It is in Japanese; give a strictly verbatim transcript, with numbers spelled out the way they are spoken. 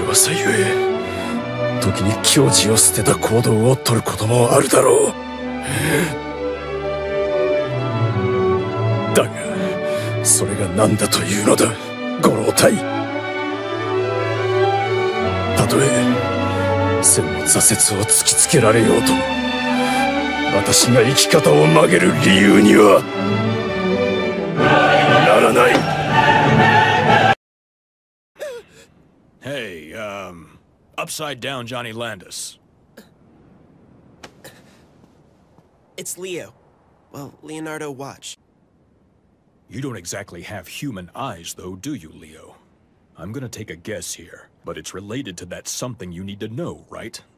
弱さゆえ、時に矜持を捨てた行動を取ることもあるだろう。だが、それが何だというのだ、ご老体。たとえ千の挫折を突きつけられようとも、私が生き方を曲げる理由にはならない。 Hey, um, upside down Johnny Landis. It's Leo. Well, Leonardo watch. You don't exactly have human eyes, though, do you, Leo? I'm gonna take a guess here, but it's related to that something you need to know, right?